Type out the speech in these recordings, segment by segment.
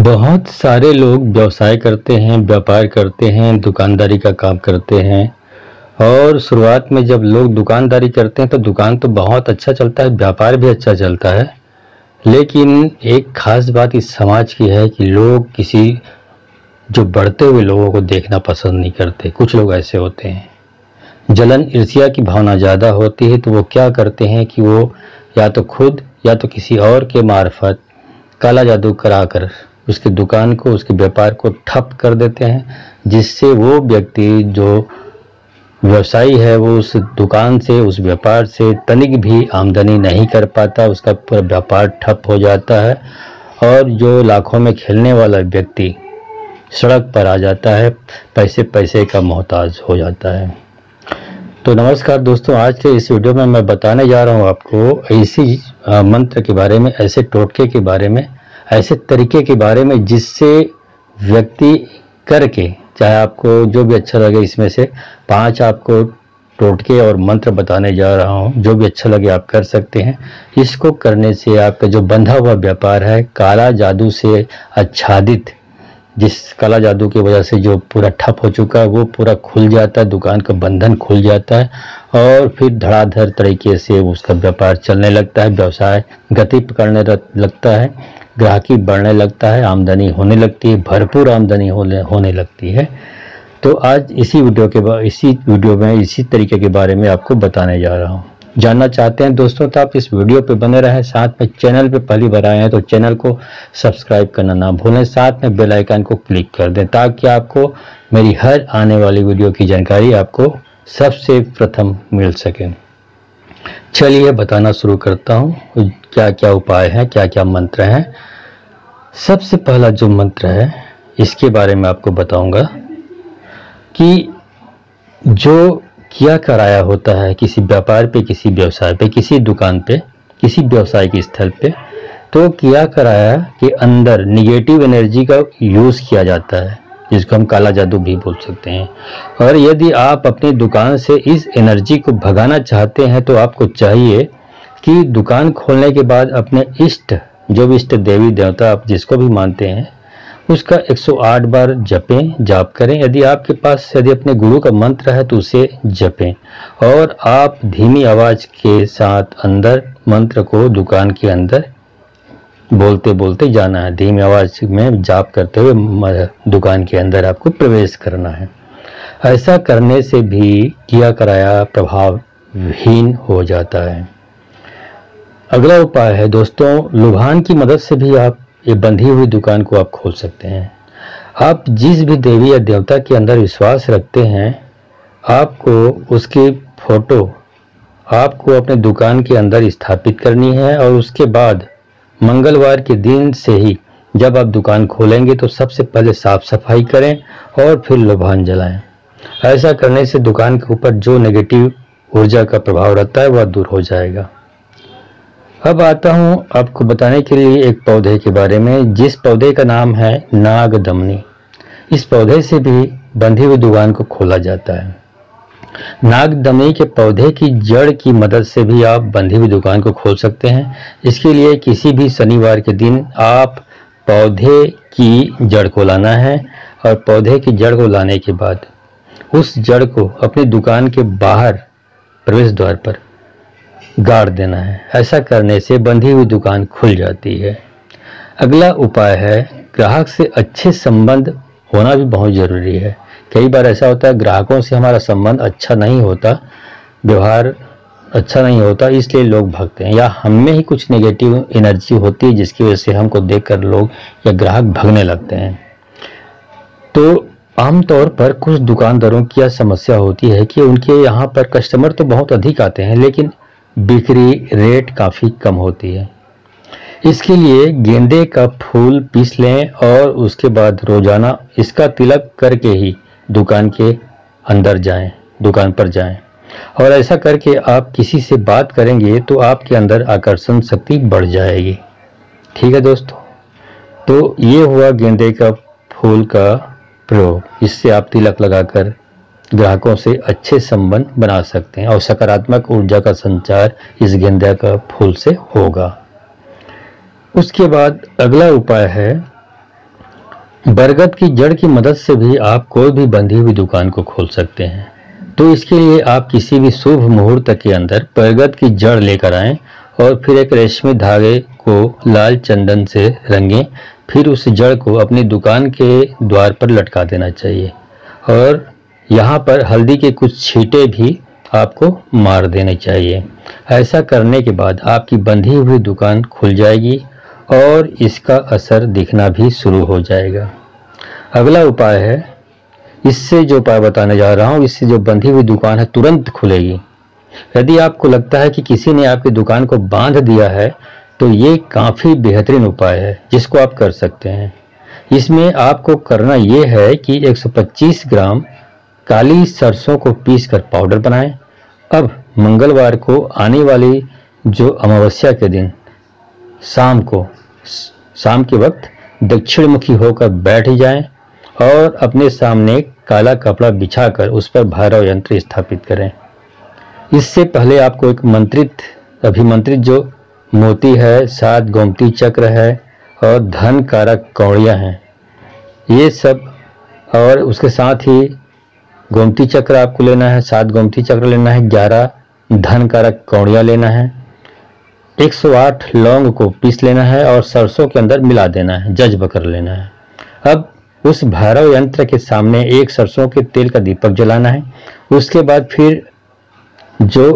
बहुत सारे लोग व्यवसाय करते हैं, व्यापार करते हैं, दुकानदारी का काम करते हैं। और शुरुआत में जब लोग दुकानदारी करते हैं तो दुकान तो बहुत अच्छा चलता है, व्यापार भी अच्छा चलता है। लेकिन एक खास बात इस समाज की है कि लोग किसी जो बढ़ते हुए लोगों को देखना पसंद नहीं करते। कुछ लोग ऐसे होते हैं, जलन ईर्ष्या की भावना ज़्यादा होती है तो वो क्या करते हैं कि वो या तो खुद या तो किसी और के मार्फत काला जादू कराकर उसकी दुकान को, उसके व्यापार को ठप कर देते हैं, जिससे वो व्यक्ति जो व्यवसायी है वो उस दुकान से, उस व्यापार से तनिक भी आमदनी नहीं कर पाता, उसका पूरा व्यापार ठप हो जाता है और जो लाखों में खेलने वाला व्यक्ति सड़क पर आ जाता है, पैसे पैसे का मोहताज हो जाता है। तो नमस्कार दोस्तों, आज के इस वीडियो में मैं बताने जा रहा हूँ आपको ऐसी मंत्र के बारे में, ऐसे टोटके के बारे में, ऐसे तरीके के बारे में जिससे व्यक्ति करके, चाहे आपको जो भी अच्छा लगे, इसमें से 5 आपको टोटके और मंत्र बताने जा रहा हूँ, जो भी अच्छा लगे आप कर सकते हैं। इसको करने से आपका जो बंधा हुआ व्यापार है, काला जादू से आच्छादित, जिस काला जादू की वजह से जो पूरा ठप हो चुका है वो पूरा खुल जाता है, दुकान का बंधन खुल जाता है और फिर धड़ाधड़ तरीके से उसका व्यापार चलने लगता है, व्यवसाय गति पकड़ने लगता है, ग्राहकी बढ़ने लगता है, आमदनी होने लगती है, भरपूर आमदनी होने लगती है। तो आज इसी वीडियो में इसी तरीके के बारे में आपको बताने जा रहा हूँ। जानना चाहते हैं दोस्तों तो आप इस वीडियो पे बने रहें। साथ में चैनल पे पहली बार आए हैं तो चैनल को सब्सक्राइब करना ना भूलें, साथ में बेल आइकन को क्लिक कर दें ताकि आपको मेरी हर आने वाली वीडियो की जानकारी आपको सबसे प्रथम मिल सके। चलिए बताना शुरू करता हूँ क्या क्या उपाय हैं, क्या क्या मंत्र हैं। सबसे पहला जो मंत्र है इसके बारे में आपको बताऊंगा कि जो किया कराया होता है किसी व्यापार पे, किसी व्यवसाय पे, किसी दुकान पे, किसी व्यवसायिक स्थल पे, तो किया कराया के अंदर निगेटिव एनर्जी का यूज़ किया जाता है, जिसको हम काला जादू भी बोल सकते हैं। और यदि आप अपनी दुकान से इस एनर्जी को भगाना चाहते हैं तो आपको चाहिए कि दुकान खोलने के बाद अपने इष्ट, जो भी इष्ट देवी देवता आप जिसको भी मानते हैं, उसका 108 बार जपें, जाप करें। यदि आपके पास अपने गुरु का मंत्र है तो उसे जपें और आप धीमी आवाज के साथ अंदर मंत्र को दुकान के अंदर बोलते बोलते जाना है। धीमी आवाज में जाप करते हुए दुकान के अंदर आपको प्रवेश करना है। ऐसा करने से भी किया कराया प्रभावहीन हो जाता है। अगला उपाय है दोस्तों, लुभान की मदद से भी आप ये बंधी हुई दुकान को आप खोल सकते हैं। आप जिस भी देवी या देवता के अंदर विश्वास रखते हैं, आपको उसकी फोटो आपको अपने दुकान के अंदर स्थापित करनी है और उसके बाद मंगलवार के दिन से ही जब आप दुकान खोलेंगे तो सबसे पहले साफ सफाई करें और फिर लुभान जलाएं। ऐसा करने से दुकान के ऊपर जो नेगेटिव ऊर्जा का प्रभाव रहता है वह दूर हो जाएगा। अब आता हूँ आपको बताने के लिए एक पौधे के बारे में, जिस पौधे का नाम है नागदमनी। इस पौधे से भी बंधी हुई दुकान को खोला जाता है। नागदमनी के पौधे की जड़ की मदद से भी आप बंधी हुई दुकान को खोल सकते हैं। इसके लिए किसी भी शनिवार के दिन आप पौधे की जड़ को लाना है और पौधे की जड़ को लाने के बाद उस जड़ को अपनी दुकान के बाहर प्रवेश द्वार पर गाड़ देना है। ऐसा करने से बंधी हुई दुकान खुल जाती है। अगला उपाय है, ग्राहक से अच्छे संबंध होना भी बहुत जरूरी है। कई बार ऐसा होता है ग्राहकों से हमारा संबंध अच्छा नहीं होता, व्यवहार अच्छा नहीं होता, इसलिए लोग भागते हैं या हम में ही कुछ नेगेटिव एनर्जी होती है जिसकी वजह से हमको देखकर लोग या ग्राहक भागने लगते हैं। तो आमतौर पर कुछ दुकानदारों की यह समस्या होती है कि उनके यहाँ पर कस्टमर तो बहुत अधिक आते हैं लेकिन बिक्री रेट काफ़ी कम होती है। इसके लिए गेंदे का फूल पीस लें और उसके बाद रोजाना इसका तिलक करके ही दुकान के अंदर जाएं, दुकान पर जाएं। और ऐसा करके आप किसी से बात करेंगे तो आपके अंदर आकर्षण शक्ति बढ़ जाएगी। ठीक है दोस्तों, तो ये हुआ गेंदे का फूल का प्रयोग। इससे आप तिलक लगाकर ग्राहकों से अच्छे संबंध बना सकते हैं और सकारात्मक ऊर्जा का संचार इस गेंदे का फूल से होगा। उसके बाद अगला उपाय है बरगद की जड़ की मदद से भी आप कोई भी बंधी हुई दुकान को खोल सकते हैं। तो इसके लिए आप किसी भी शुभ मुहूर्त के अंदर बरगद की जड़ लेकर आएं और फिर एक रेशमी धागे को लाल चंदन से रंगें। फिर उस जड़ को अपनी दुकान के द्वार पर लटका देना चाहिए और यहाँ पर हल्दी के कुछ छींटे भी आपको मार देने चाहिए। ऐसा करने के बाद आपकी बंधी हुई दुकान खुल जाएगी और इसका असर दिखना भी शुरू हो जाएगा। अगला उपाय है, इससे जो उपाय बताने जा रहा हूँ, इससे जो बंधी हुई दुकान है तुरंत खुलेगी। यदि आपको लगता है कि किसी ने आपकी दुकान को बांध दिया है तो ये काफ़ी बेहतरीन उपाय है जिसको आप कर सकते हैं। इसमें आपको करना ये है कि 125 ग्राम काली सरसों को पीसकर पाउडर बनाएं। अब मंगलवार को आने वाली जो अमावस्या के दिन शाम के वक्त दक्षिण मुखी होकर बैठ जाएं और अपने सामने काला कपड़ा बिछाकर उस पर भैरव यंत्र स्थापित करें। इससे पहले आपको एक अभिमंत्रित जो मोती है, 7 गोमती चक्र है और धन कारक कौड़ियाँ हैं, ये सब, और उसके साथ ही गोमती चक्र आपको लेना है, 7 गोमती चक्र लेना है, 11 धन कारक कौड़ियाँ लेना है, 108 लौंग को पीस लेना है और सरसों के अंदर मिला देना है, जज्ब कर लेना है। अब उस भैरव यंत्र के सामने एक सरसों के तेल का दीपक जलाना है। उसके बाद फिर जो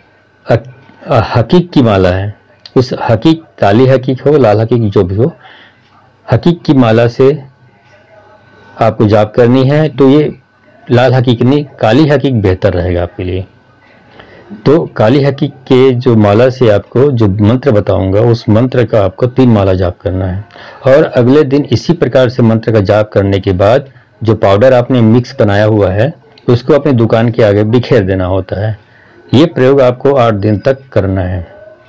हकीक की माला है, उस हकीक, काली हकीक हो, लाल हकीक, जो भी हो, हकीक की माला से आपको जाप करनी है। तो ये लाल हकीक नहीं, काली हकीक बेहतर रहेगा आपके लिए। तो काली हकीक के जो माला से आपको जो मंत्र बताऊंगा, उस मंत्र का आपको 3 माला जाप करना है और अगले दिन इसी प्रकार से मंत्र का जाप करने के बाद जो पाउडर आपने मिक्स बनाया हुआ है उसको अपनी दुकान के आगे बिखेर देना होता है। ये प्रयोग आपको 8 दिन तक करना है।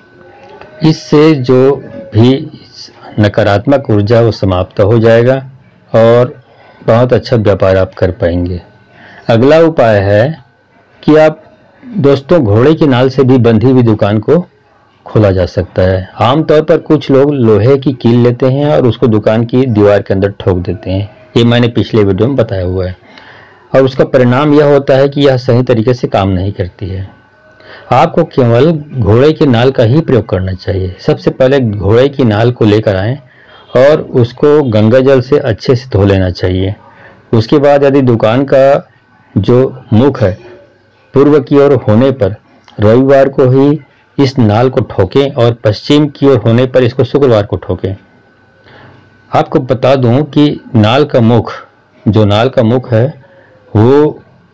इससे जो भी नकारात्मक ऊर्जा वो समाप्त हो जाएगा और बहुत अच्छा व्यापार आप कर पाएंगे। अगला उपाय है कि आप दोस्तों, घोड़े की नाल से भी बंधी हुई दुकान को खोला जा सकता है। आमतौर पर कुछ लोग लोहे की कील लेते हैं और उसको दुकान की दीवार के अंदर ठोक देते हैं। ये मैंने पिछले वीडियो में बताया हुआ है और उसका परिणाम यह होता है कि यह सही तरीके से काम नहीं करती है। आपको केवल घोड़े की नाल का ही प्रयोग करना चाहिए। सबसे पहले घोड़े की नाल को लेकर आएं और उसको गंगा जल से अच्छे से धो लेना चाहिए। उसके बाद यदि दुकान का जो मुख है पूर्व की ओर होने पर रविवार को ही इस नाल को ठोकें और पश्चिम की ओर होने पर इसको शुक्रवार को ठोकें। आपको बता दूं कि नाल का मुख है वो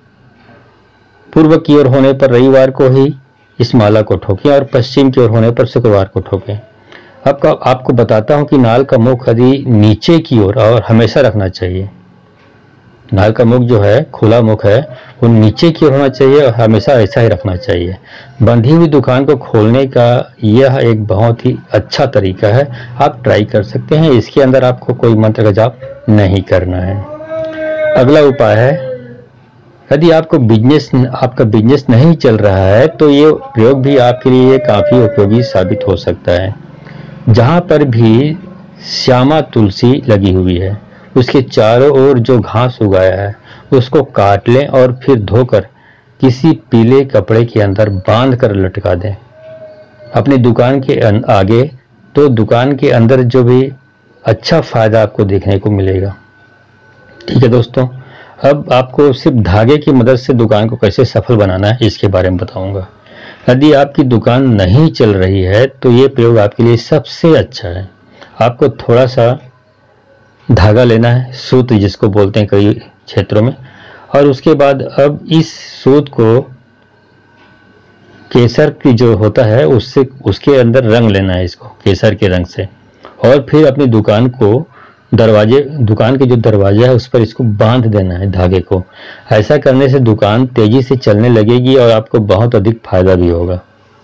पूर्व की ओर होने पर रविवार को ही इस माला को ठोकें और पश्चिम की ओर होने पर शुक्रवार को ठोकें। आपको बताता हूं कि नाल का मुख यदि नीचे की ओर और हमेशा रखना चाहिए। नाल का मुख जो है, खुला मुख है, वो नीचे की ओर होना चाहिए और हमेशा ऐसा ही रखना चाहिए। बंधी हुई दुकान को खोलने का यह एक बहुत ही अच्छा तरीका है, आप ट्राई कर सकते हैं। इसके अंदर आपको कोई मंत्र का जाप नहीं करना है। अगला उपाय है, यदि आपका बिजनेस नहीं चल रहा है तो ये प्रयोग भी आपके लिए काफ़ी उपयोगी साबित हो सकता है। जहाँ पर भी श्यामा तुलसी लगी हुई है उसके चारों ओर जो घास उगाया है उसको काट लें और फिर धोकर किसी पीले कपड़े के अंदर बांध कर लटका दें अपनी दुकान के आगे। तो दुकान के अंदर जो भी अच्छा फायदा आपको देखने को मिलेगा। ठीक है दोस्तों, अब आपको सिर्फ धागे की मदद से दुकान को कैसे सफल बनाना है इसके बारे में बताऊंगा। यदि आपकी दुकान नहीं चल रही है तो ये प्रयोग आपके लिए सबसे अच्छा है। आपको थोड़ा सा धागा लेना है, सूत जिसको बोलते हैं कई क्षेत्रों में, और उसके बाद अब इस सूत को केसर की जो होता है उसके अंदर रंग लेना है, इसको केसर के रंग से, और फिर अपनी दुकान के जो दरवाजा है उस पर इसको बांध देना है धागे को। ऐसा करने से दुकान तेजी से चलने लगेगी और आपको बहुत अधिक फायदा भी होगा।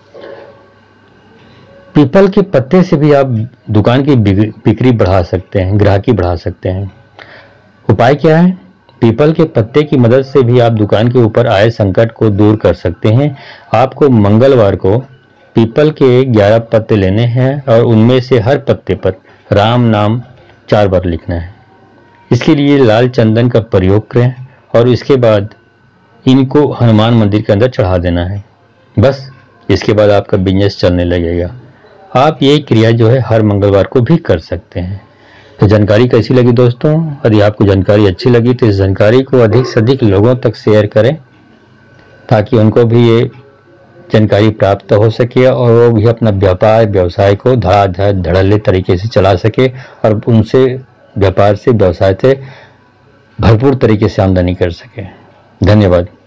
पीपल के पत्ते से भी आप दुकान की बिक्री बढ़ा सकते हैं, ग्राहकी बढ़ा सकते हैं। उपाय क्या है? पीपल के पत्ते की मदद से भी आप दुकान के ऊपर आए संकट को दूर कर सकते हैं। आपको मंगलवार को पीपल के 11 पत्ते लेने हैं और उनमें से हर पत्ते पर राम नाम 4 बार लिखना है। इसके लिए लाल चंदन का प्रयोग करें और इसके बाद इनको हनुमान मंदिर के अंदर चढ़ा देना है। बस इसके बाद आपका बिजनेस चलने लगेगा। आप ये क्रिया जो है हर मंगलवार को भी कर सकते हैं। तो जानकारी कैसी लगी दोस्तों? यदि आपको जानकारी अच्छी लगी तो इस जानकारी को अधिक से अधिक लोगों तक शेयर करें ताकि उनको भी ये जानकारी प्राप्त हो सके और वो भी अपना व्यापार व्यवसाय को धड़ाधड़ धड़ल्ले तरीके से चला सके और उनसे व्यापार से व्यवसाय से भरपूर तरीके से आमदनी कर सके। धन्यवाद।